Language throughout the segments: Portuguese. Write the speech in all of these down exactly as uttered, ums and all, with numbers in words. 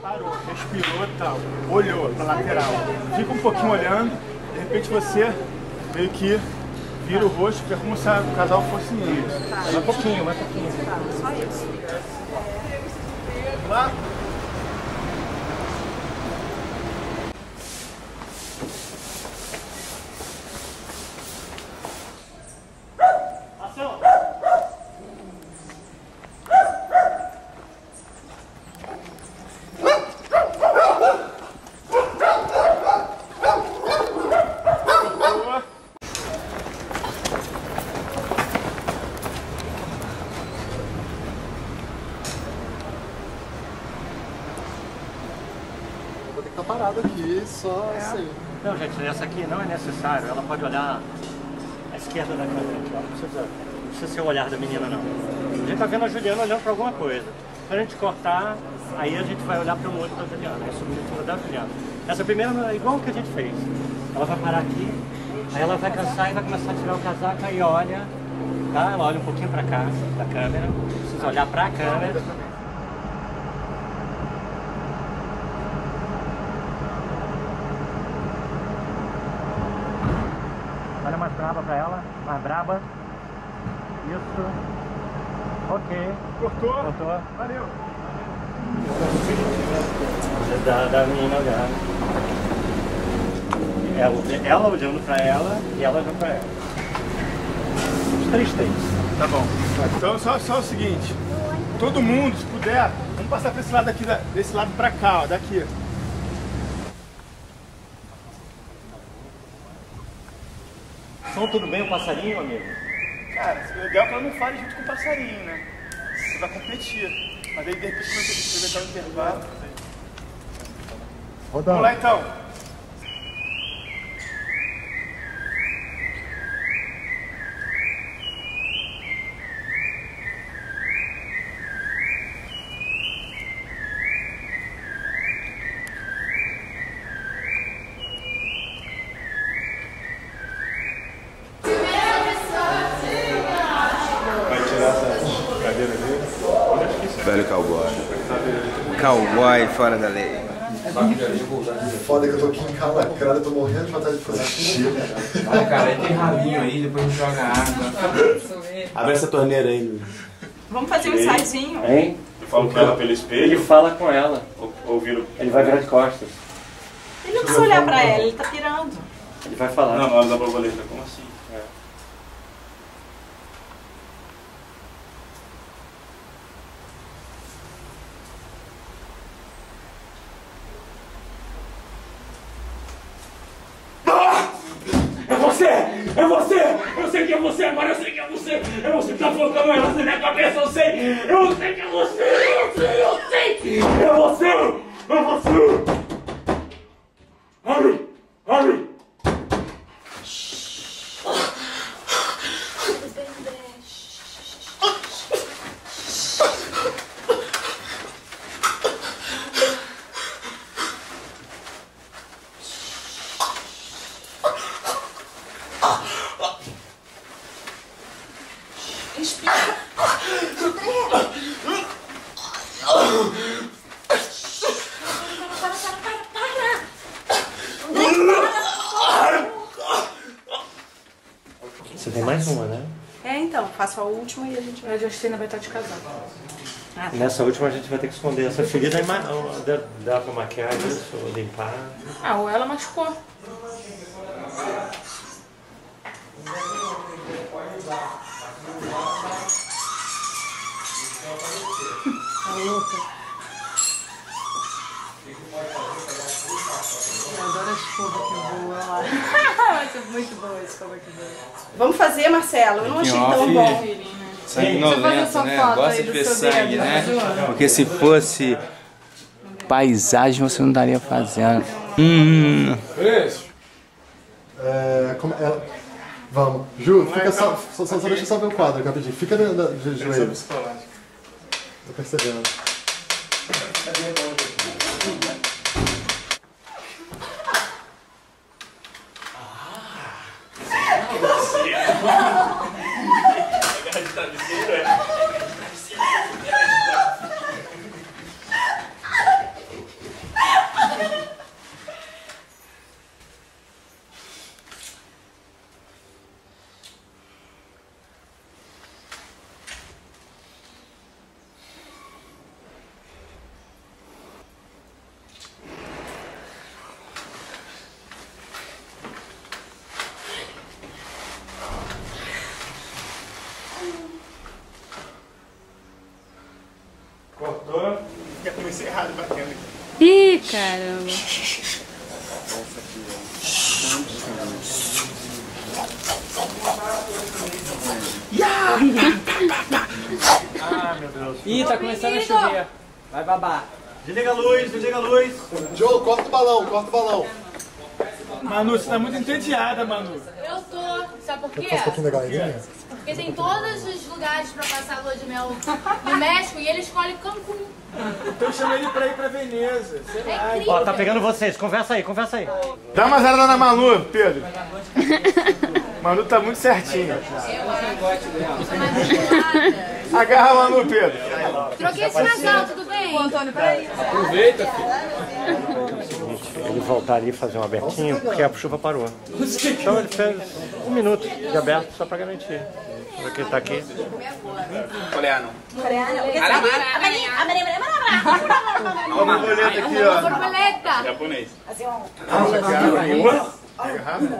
parou, respirou e tal, olhou pra lateral. Fica um pouquinho olhando, de repente você meio que vira o rosto, que é como se o casal fosse isso. Tá. Um pouquinho, mais pouquinho. Tá, só isso. Lá. Ação! Vou ter que estar parado aqui, só É. assim. Não, gente, essa aqui não é necessário. Ela pode olhar à esquerda da câmera. Não precisa, não precisa ser o olhar da menina, não. A gente tá vendo a Juliana olhando para alguma coisa. Quando a gente cortar, aí a gente vai olhar para o olho da Juliana. É sobre o da Juliana. Essa primeira é igual que a gente fez. Ela vai parar aqui, aí ela vai cansar e vai começar a tirar o casaco, aí olha, tá? Ela olha um pouquinho para cá, da câmera. Precisa olhar para a câmera. Olha mais braba pra ela, mais braba. Isso. Ok. Cortou? Cortou. Valeu. Da, da menina olhando. Ela, ela olhando pra ela e ela olhando pra ela. Os três três. Tá bom. Então só, só o seguinte. Todo mundo, se puder, vamos passar pra esse lado aqui, desse lado pra cá, ó, daqui. Som tudo bem o passarinho, amigo? Cara, o legal é que ela não fale junto com o passarinho, né? Você vai competir. Mas aí de repente quando você vai dar um intervalo. Vamos lá então. Velho cowboy. Cowboy fora da lei. Foda que eu tô aqui encalacrado, eu tô morrendo de vontade de fazer xixi. Olha, cara, aí tem rabinho aí, depois a gente joga água. Abre essa torneira aí, Luiz. Vamos fazer um ensaizinho? Hein? Eu falo com ela pelo espelho. Ele fala com ela. Ou, ou viro... Ele vai virar de costas. Ele não precisa olhar pra ela, ele tá pirando. Ele vai falar. Não, na hora da borboleta, como assim? É. É você! É você! Eu sei que é você agora, eu sei que é você! É você que tá colocando ela na minha cabeça, eu sei! Eu sei que é você! Eu sei, eu sei! É você! É você! Abre! Abre! Você tem mais uma, né? É, então, faço a última e a gente vai. A Justina vai estar de casal. Ah, Nessa última a gente vai ter que esconder essa ferida. Dá, dá, dá pra maquiar isso, limpar. ah, ou ela machucou. Tá louca. Eu adoro a escova que voa lá. Vai ser muito boa a escova que voa. Vamos fazer, Marcelo? Eu não achei tão bom. Sanguinolento, né? Gosta de ver sangue, né? Porque se fosse paisagem você não estaria fazendo. Hum. É, como, ela, vamos. Ju, fica só, só, só deixa eu só ver o quadro aqui rapidinho. Fica na, na, de joelho. Tô percebendo. Cortou. Já comecei errado batendo aqui. Ih, caramba. Ah, meu Deus. Ih, tá começando a chover. Vai babar. Desliga a luz, desliga a luz. Joe, corta o balão, corta o balão. Manu, você tá muito entediada, Manu. Eu tô. Sabe por quê? Faz um pouquinho da galerinha. Porque tem todos os lugares pra passar a lua de mel no México e ele escolhe Cancún. Então chama ele pra ir pra Veneza. Sei lá. É incrível. Ó, tá pegando vocês. Conversa aí, conversa aí. Dá uma zarada na Manu, Pedro. Manu tá muito certinha. Agarra a Manu, Pedro. Troquei esse casal, tudo bem? O Antônio, peraí. Aproveita, filho. Ele voltaria a fazer um abertinho porque a chuva parou. Então ele fez um minuto de aberto só pra garantir. Porque ele tá aqui. Coreano. Uma borboleta aqui, ó. Borboleta. Japonês. Agarrado?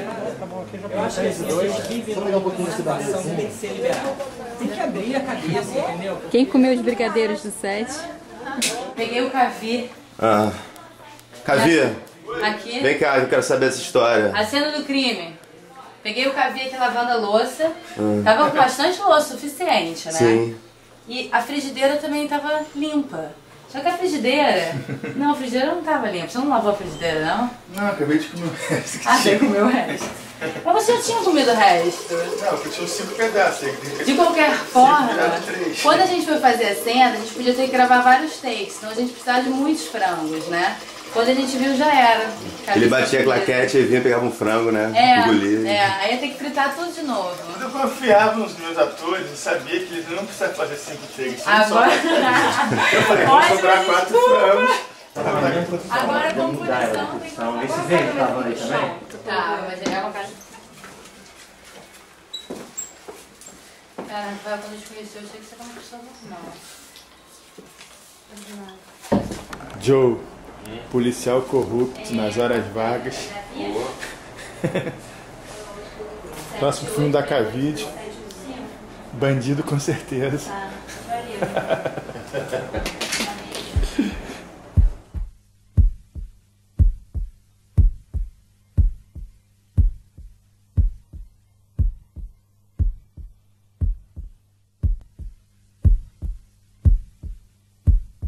Só pegar um pouquinho de cidade. Tem que ser liberada. Tem que abrir a cabeça, entendeu? Quem comeu os brigadeiros do set? Peguei o Cavi Ah. Cavi, aqui, vem cá, eu quero saber essa história. a cena do crime. Peguei o Cavi aqui lavando a louça. Tava com bastante louça, suficiente, né? Sim. E a frigideira também tava limpa. Só que a frigideira... Não, a frigideira não tava limpa. Você não lavou a frigideira, não? Não, acabei de comer o resto. Ah, você comeu o resto. Mas você já tinha comido o resto. Não, porque tinha uns cinco pedaços. De qualquer forma, viraram três. quando a gente foi fazer a cena, a gente podia ter que gravar vários takes. Senão a gente precisava de muitos frangos, né? Quando a gente viu, já era. Ele batia a claquete e vinha, pegava um frango, né? É, Engolia. é, aí ia ter que fritar tudo de novo. Quando eu confiava nos meus atores e sabia que eles não precisavam fazer cinco takes. só Agora... Eu falei, vou Ótima sobrar quatro frangos. Agora com punição tem que Então, esse veio tava aí também? Tá, mas ele é uma cara... Cara, Rafael, quando a gente conheceu, eu achei que você era uma pessoa normal. Joe, policial corrupto nas horas vagas. Próximo filme da Cavide. Bandido com certeza.